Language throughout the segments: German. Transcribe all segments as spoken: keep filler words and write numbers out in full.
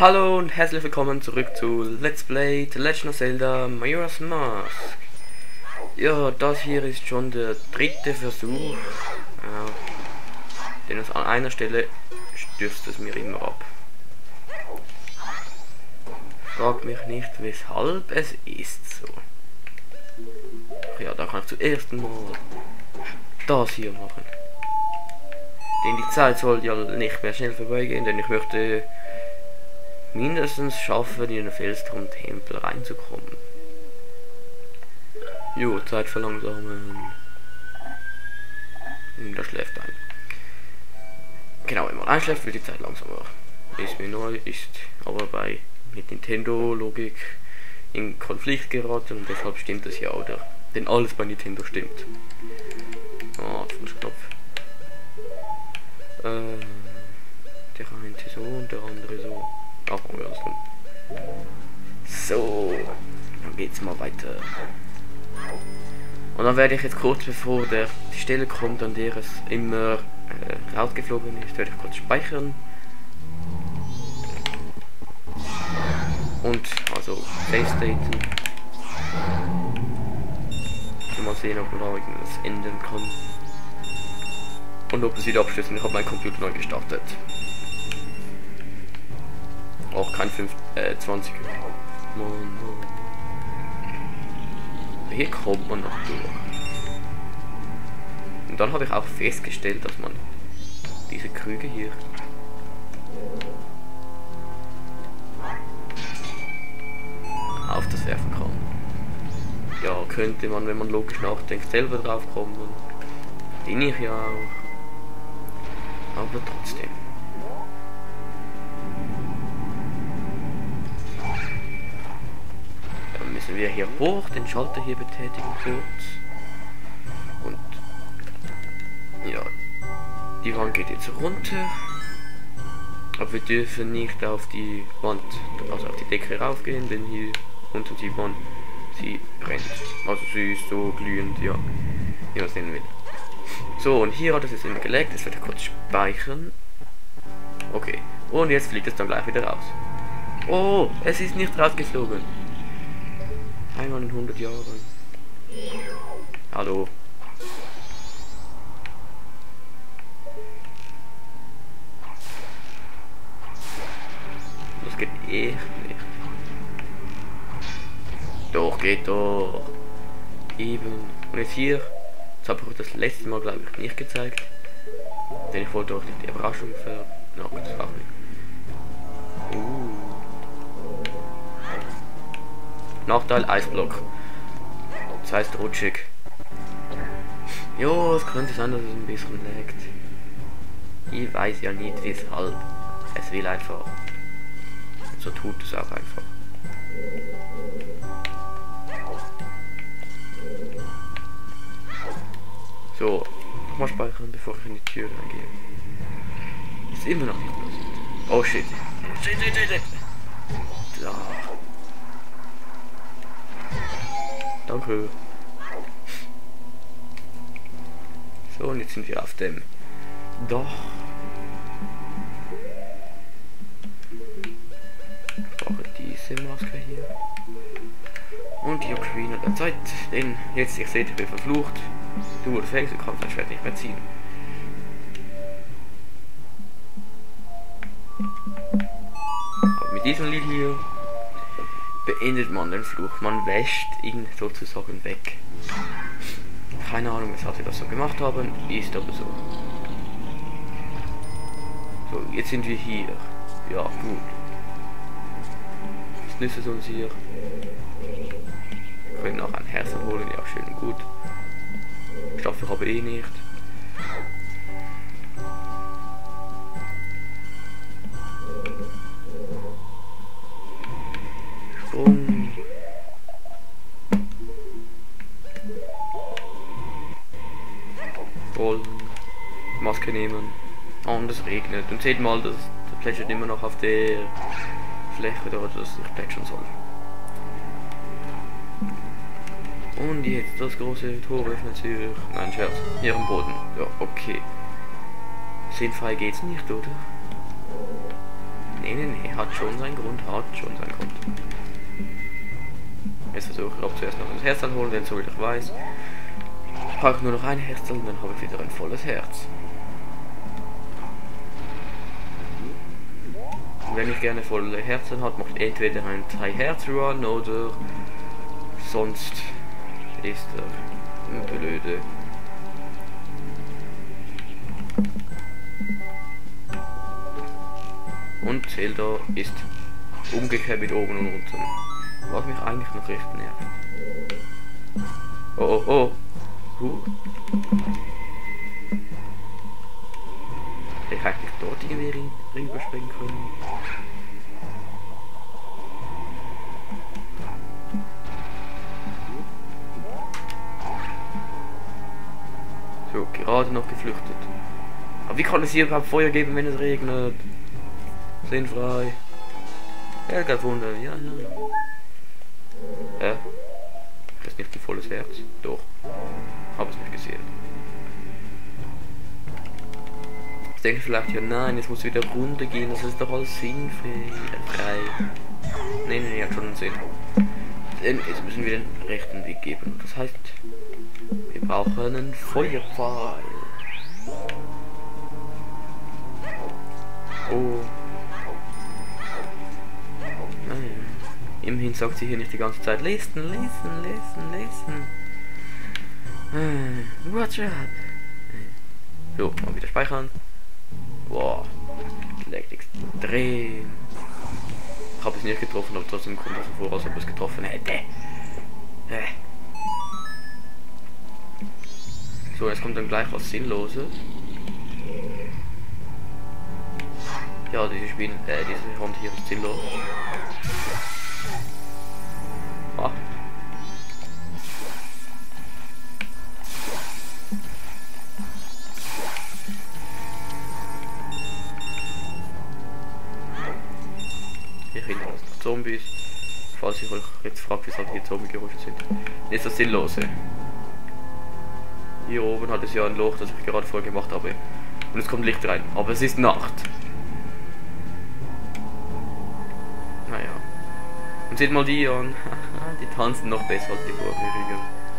Hallo und herzlich willkommen zurück zu Let's Play The Legend of Zelda Majora's Mask. Ja, das hier ist schon der dritte Versuch. Ja, denn an einer Stelle stürzt es mir immer ab. Frag mich nicht, weshalb, es ist so. Ja, da kann ich zuerst mal das hier machen. Denn die Zeit soll ja nicht mehr schnell vorbeigehen, denn ich möchte mindestens schaffen, in den Felsturm-Tempel reinzukommen. Jo, Zeit verlangsamen. Und da schläft ein. Genau, wenn man einschläft, wird die Zeit langsamer. Ist mir neu, ist aber bei mit Nintendo-Logik in Konflikt geraten und deshalb stimmt das ja, oder? Denn alles bei Nintendo stimmt. Ah, falscher Knopf. Äh, der eine so und der andere so. Ach, machen wir das drum. So, dann geht's mal weiter. Und dann werde ich jetzt kurz bevor der die Stelle kommt, an der es immer äh, rausgeflogen ist, werde ich kurz speichern. Und also save staten. Mal sehen, ob man da irgendwas ändern kann. Und ob es wieder abstürzt. Ich habe meinen Computer neu gestartet. Auch kein fünf, äh, zwanzig. Mann, Mann. Hier kommt man noch durch. Und dann habe ich auch festgestellt, dass man diese Krüge hier auf das werfen kann. Ja, könnte man, wenn man logisch nachdenkt, selber drauf kommen. Den ich ja auch. Aber trotzdem. Dann müssen wir hier hoch, den Schalter hier betätigen kurz. Und ja, die Wand geht jetzt runter. Aber wir dürfen nicht auf die Wand, also auf die Decke raufgehen, denn hier unter die Wand, sie brennt. Also sie ist so glühend, ja, wie man es nennen will. So, und hier hat es jetzt immer gelegt, das werde ich kurz speichern. Okay, und jetzt fliegt es dann gleich wieder raus. Oh, es ist nicht rausgeflogen. Einmal in hundert Jahren. Hallo. Das geht echt nicht. Doch, geht doch. Eben. Und jetzt hier. Das habe ich das letzte Mal, glaube ich, nicht gezeigt. Denn ich wollte auch nicht die Überraschung ver... No, das auch nicht. Uh. Nachteil Eisblock. Das heißt rutschig. Jo, es könnte sein, dass es ein bisschen laggt. Ich weiß ja nicht weshalb. Es will einfach. So tut es auch einfach. So, nochmal speichern, bevor ich in die Tür reingehe. Ist immer noch nicht passiert. Oh shit. Shit, shit, shit, shit. Da. Danke. So, und jetzt sind wir auf dem Dach. Ich brauche diese Maske hier. Und die Ocarina der Zeit, denn jetzt, ihr seht, ich bin verflucht. Du wurdest fängst, du kannst dein Schwert nicht mehr ziehen. Aber mit diesem Lied hier beendet man den Fluch. Man wäscht ihn sozusagen weg. Keine Ahnung, weshalb sie das so gemacht haben, ist aber so. So, jetzt sind wir hier. Ja, gut. Was nützt es uns hier? Wir können auch ein Herz holen, ja, schön und gut. Schaffe ich aber eh nicht. Sprung. Rollen. Maske nehmen. Oh, und es regnet. Und seht mal, dass der plätschert immer noch auf der Fläche, oder dass es nicht plätschern soll. Und jetzt das große Tor öffnet sich. Nein, Scherz. Hier am Boden. Ja, okay. Sinnfrei geht's nicht, oder? Nee, nee, nee, hat schon seinen Grund, hat schon seinen Grund. Jetzt versuche ich, ob zuerst noch ein Herz anholen, denn so wie ich weiß, ich brauche nur noch ein Herz und dann habe ich wieder ein volles Herz. Und wenn ich gerne volle Herzen habe, macht entweder ein drei Herz Run oder sonst ist er blöde. Und Zelda ist umgekehrt mit oben und unten. Was mich eigentlich noch recht nervt. Oh oh oh. Huh. Ich hätte nicht dort irgendwie rüberspringen können. So, gerade noch geflüchtet. Aber wie kann es hier überhaupt Feuer geben, wenn es regnet? Sinnfrei. Ja, kein Wunder. Ja, ja. Hä? Das ist nicht ein volles Herz? Doch. Habe es nicht gesehen. Ich denke vielleicht, ja nein, es muss wieder runtergehen, das ist doch alles sinnfrei. Nein, nein, hat schon einen Sinn. Denn jetzt müssen wir den rechten Weg geben. Das heißt, wir brauchen einen Feuerpfeil. Oh. Nein. Immerhin sagt sie hier nicht die ganze Zeit, lesen, lesen, lesen, lesen. Watch out. So, mal wieder speichern. Boah, leckt extrem. Ich habe es nicht getroffen, aber trotzdem kommt es so vor, als ob es getroffen hätte. So, jetzt kommt dann gleich was Sinnloses. Ja, diese Spiel, äh, diese Hand hier ist sinnlos. Ah. Hier hinten sind noch Zombies. Falls ihr euch jetzt fragt, wieso hier Zombie-Geräusche sind. Jetzt das Sinnlose. Hier oben hat es ja ein Loch, das ich gerade vorher gemacht habe. Und es kommt Licht rein. Aber es ist Nacht. Naja. Und seht mal die an. Die tanzen noch besser als die vorherigen.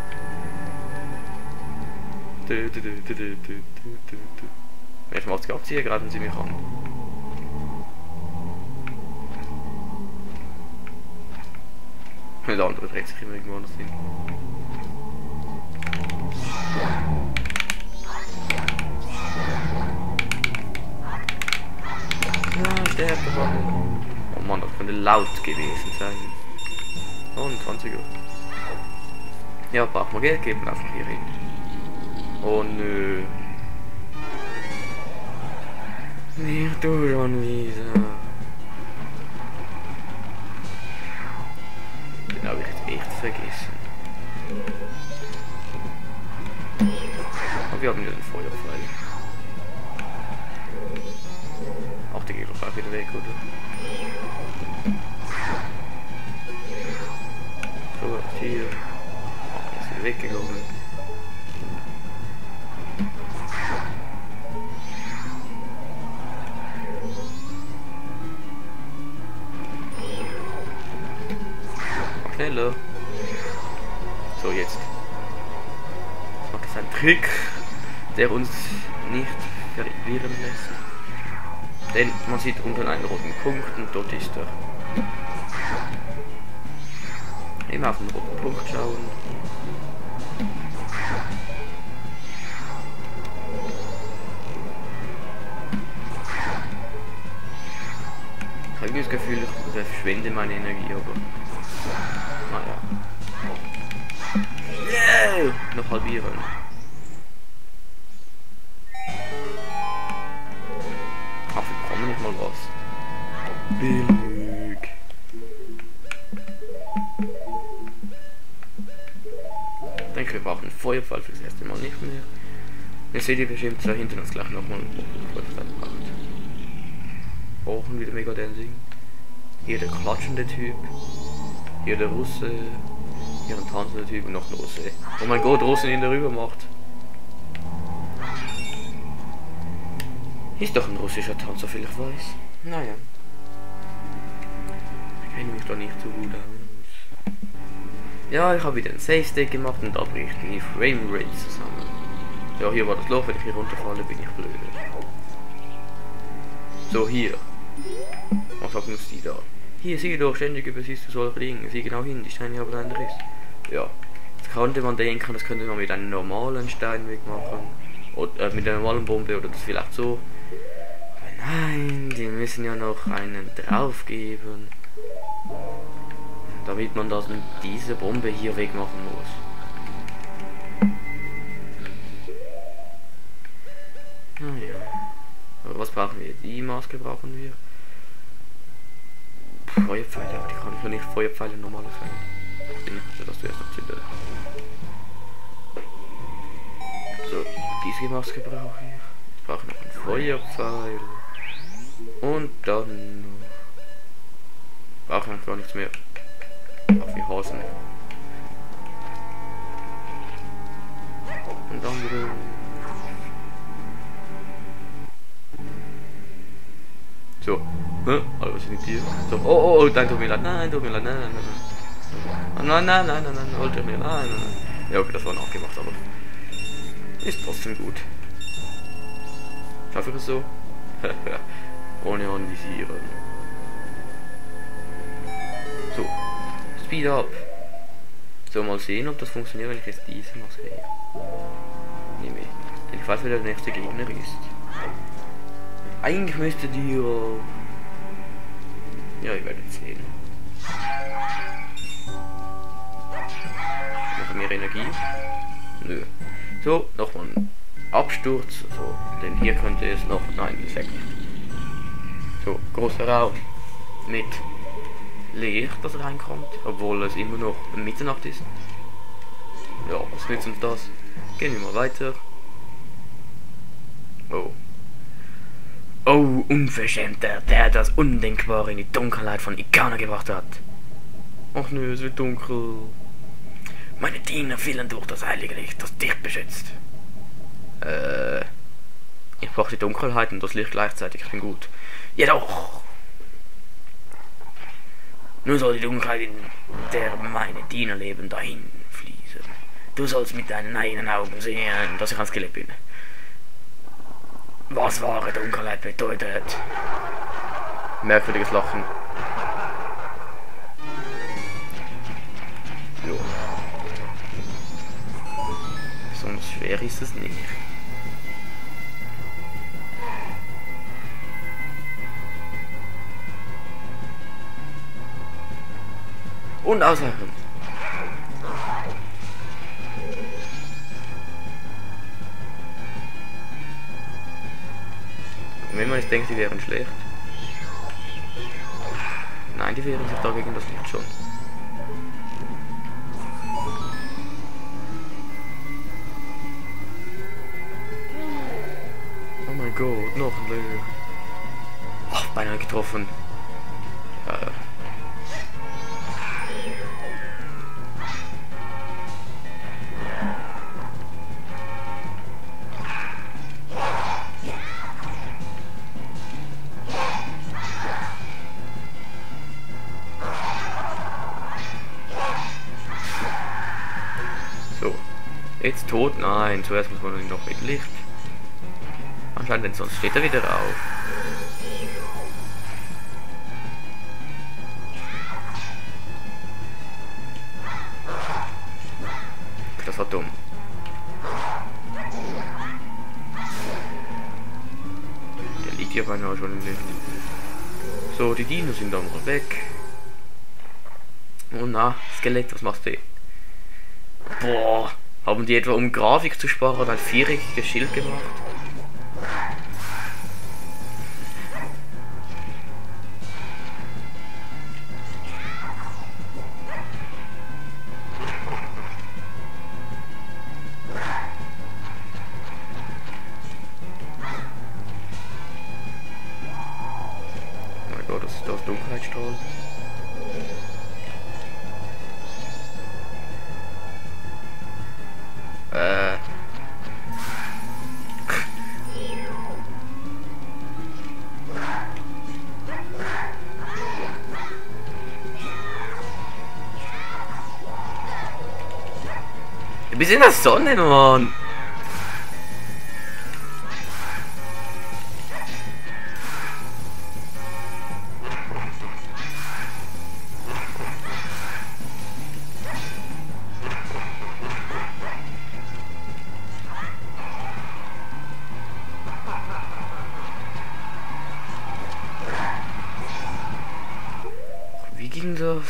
Wenn ich Maske abziehe, greifen sie mich an. Und der andere dreht sich immer irgendwo anders hin. Ja, sterbe doch. Oh Mann, das könnte laut gewesen sein. Und zwanzig Uhr. Ja, braucht man Geld geben, einfach hier hin. Oh nö. Nicht du schon wieder. Den habe ich jetzt echt vergessen. Aber wir haben ja den Feuerpfeil. Ach, der geht doch gleich wieder weg, oder? So, hier. Ach, ist wieder weggegangen. Schneller. So, jetzt. Das macht ein Trick, der uns nicht verlieren lässt. Denn man sieht unten einen roten Punkt und dort ist er. Immer auf den roten Punkt schauen. Ich habe das Gefühl, ich verschwende meine Energie, aber naja. Yeah! Noch halbieren. Ach, wir bekommen nicht mal was. Billig. Ich denke, wir brauchen einen Feuerpfeil für das erste Mal nicht mehr. Jetzt seht ihr bestimmt da hinten uns gleich nochmal einen Feuerpfeil gemacht. Brauchen wieder Mega Dancing. Hier der klatschende Typ. Hier der Russe. Hier ein tanzender Typ und noch ein Russe. Oh mein Gott, Russen ihn darüber macht. Ist doch ein russischer Tanz, soviel ich weiß. Naja. mich da nicht so gut aus. Ja, ich habe wieder ein Safe State gemacht und da bricht die Frame Rate zusammen. Ja, hier war das Loch, wenn ich hier runterfalle, bin ich blöd. So, hier. Was sagt uns die da? Hier, sieh doch, ständig übersiehst du solche Dinge. Sieh genau hin, die Steine haben einen Riss. Ja, jetzt könnte man denken, das könnte man mit einem normalen Steinweg machen. Oder äh, mit einer normalen Bombe oder das vielleicht so. Aber nein, die müssen ja noch einen drauf geben. Damit man das mit dieser Bombe hier wegmachen muss. Naja. Aber was brauchen wir? Die Maske brauchen wir. Feuerpfeile, aber die kann ich ja nicht Feuerpfeile normale Pfeile. Ich bin nicht, dass du erst noch zündet. So, diese Maske brauche ich. Ich brauche noch einen Feuerpfeil. Und dann brauche ich gar nichts mehr. Auch wie Hasen. Und dann wieder. So. Hä? Hallo, was ist mit dir? So. Oh, oh, oh, nein, tut mir leid. Nein, tut mir leid. Nein, nein, nein. Nein, nein, nein, nein, nein, wollte mir. Nein, nein, nein. Ja, okay, das war nachgemacht, aber ist trotzdem gut. Schaffe ich es so? Ohne anvisieren. So. Speed up. So, mal sehen, ob das funktioniert, wenn ich jetzt diese Maske hier nehme. Denn ich weiß, wer der nächste Gegner ist. Eigentlich müsste die ja... Ja, ihr werdet sehen. Noch mehr Energie? Nö. So, nochmal ein Absturz. So, denn hier könnte es noch... Nein, perfekt. So, großer Raum. Mit Licht, das reinkommt. Obwohl es immer noch Mitternacht ist. Ja, was nützt uns das? Gehen wir mal weiter. Oh. Oh, Unverschämter, der das Undenkbare in die Dunkelheit von Ikana gebracht hat. Ach nö, es wird dunkel. Meine Diener fielen durch das heilige Licht, das dich beschützt. Äh, ich brauche die Dunkelheit und das Licht gleichzeitig, ich bin gut. Jedoch, nur soll die Dunkelheit, in der meine Diener leben, dahin fließen. Du sollst mit deinen eigenen Augen sehen, dass ich ein Skelett bin. Was wahre Dunkelheit bedeutet. Merkwürdiges Lachen. Jo. Besonders schwer ist es nicht. Und ausweichen. Wenn man nicht denkt, die wären schlecht. Nein, die wehren sich dagegen das Licht schon. Oh mein Gott, noch ein Löwe. Ach, beinahe getroffen. Ja, ja. Jetzt tot? Nein, zuerst muss man ihn noch mit Licht. Anscheinend, denn sonst steht er wieder auf. Das war dumm. Der liegt ja beinahe schon im Licht. So, die Dinos sind dann mal weg. Und na, Skelett, was machst du? Boah. Haben die etwa, um Grafik zu sparen, ein viereckiges Schild gemacht? Oh mein Gott, das ist das Dunkelheitsstrahl. Äh. bist in der Sonne, Mann. Wie ging das?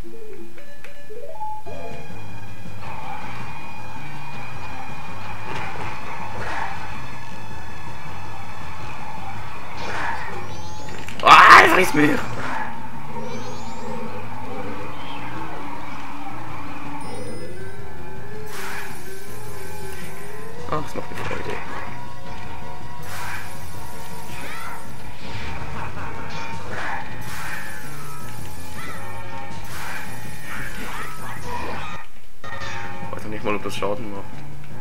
Ah, er frisst mich! Ach, es macht mir Freude. Ich weiß noch nicht mal, ob das Schaden macht.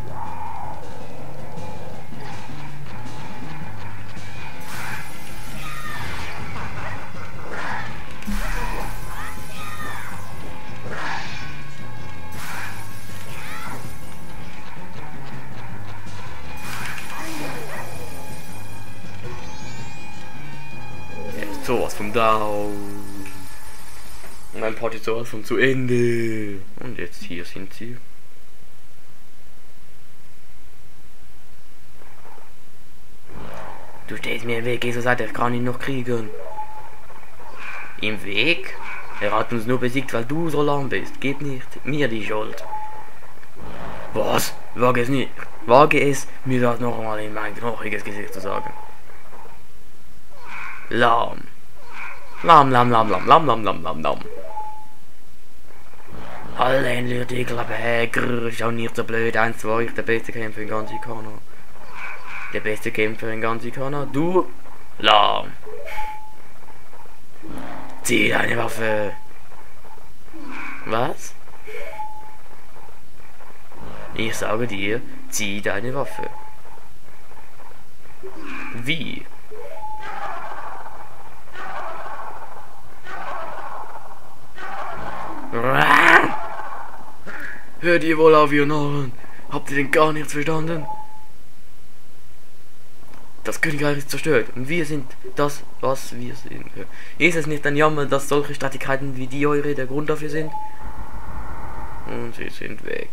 Sowas vom Down. Mein Part ist sowas von zu Ende. Und jetzt hier sind sie. Du stehst mir im Weg, Jesus sagt, ich kann ihn noch kriegen. Im Weg? Er hat uns nur besiegt, weil du so lahm bist. Gib nicht mir die Schuld. Was? Wage es nicht. Wage es, mir das noch einmal in mein knochiges Gesicht zu sagen. Lahm. Lahm, lahm, lahm, lahm, lahm, lahm, lahm, lahm, lahm. Halleluja, die Klappe, schau nicht so blöd, eins, zwei, ich der beste Kämpfer in ganz Ikana. Der beste Kämpfer in ganz Ikana, du, lahm. Zieh deine Waffe. Was? Ich sage dir, zieh deine Waffe. Wie? Hört ihr wohl auf, ihr Narren? Habt ihr denn gar nichts verstanden? Das Königreich ist zerstört und wir sind das, was wir sind. Ist es nicht ein Jammer, dass solche Streitigkeiten wie die eure der Grund dafür sind? Und sie sind weg.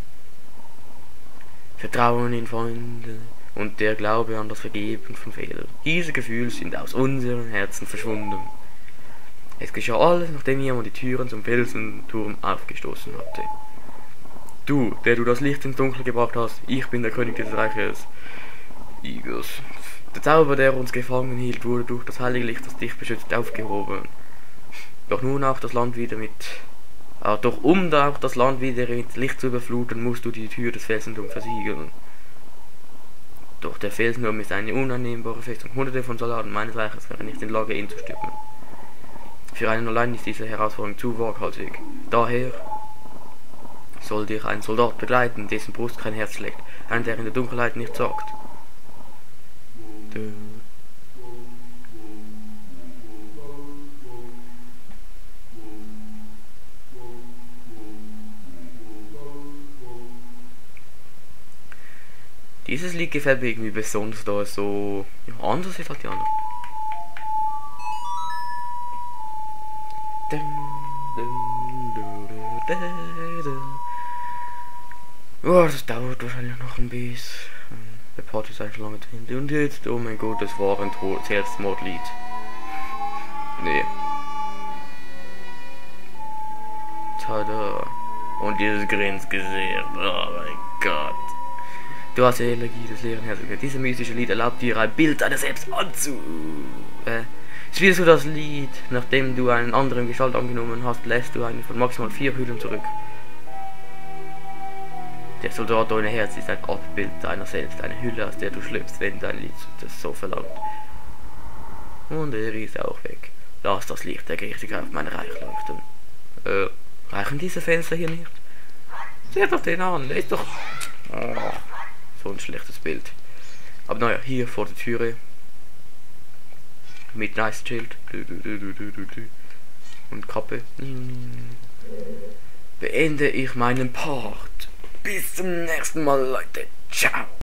Vertrauen in Freunde und der Glaube an das Vergeben von Fehlern. Diese Gefühle sind aus unseren Herzen verschwunden. Es geschah alles, nachdem jemand die Türen zum Felsenturm aufgestoßen hatte. Du, der du das Licht ins Dunkel gebracht hast, ich bin der König des Reiches Igos. Der Zauber, der uns gefangen hielt, wurde durch das heilige Licht, das dich beschützt, aufgehoben. Doch nun auch das Land wieder mit... Ah, doch um da auch das Land wieder mit Licht zu überfluten, musst du die Tür des Felsenturms versiegeln. Doch der Felsenturm ist eine unannehmbare Festung. Hunderte von Soldaten meines Reiches wären nicht in der Lage, ihn zu stürmen. Für einen allein ist diese Herausforderung zu waghalsig. Daher soll dich ein Soldat begleiten, dessen Brust kein Herz schlägt, einer, der in der Dunkelheit nicht sagt. Dieses Lied gefällt mir irgendwie besonders, da es so ja, anders ist als die anderen. Oh, das dauert wahrscheinlich noch ein bisschen. Der Part ist eigentlich schon lange drin. Und jetzt, oh mein Gott, das war ein Selbstmordlied. Nee. Tada. Und dieses Grenzgesicht. Oh mein Gott. Du hast die Energie des leeren Herzens. Dieses mystische Lied erlaubt dir ein Bild deiner selbst anzu... Äh, spielst du das Lied, nachdem du einen anderen Gestalt angenommen hast, lässt du einen von maximal vier Hügeln zurück. Der Soldat ohne Herz ist ein Abbild deiner selbst, eine Hülle, aus der du schlüpfst, wenn dein Lied das so verlangt. Und er ist auch weg. Lass das Licht der Gerechtigkeit auf mein Reich leuchten. Äh, reichen diese Fenster hier nicht? Seht doch den an, der ist doch... Oh, so ein schlechtes Bild. Aber naja, hier vor der Türe. Mit Nice Schild. Und Kappe. Beende ich meinen Part. bis zum nächsten Mal, Leute. Ciao.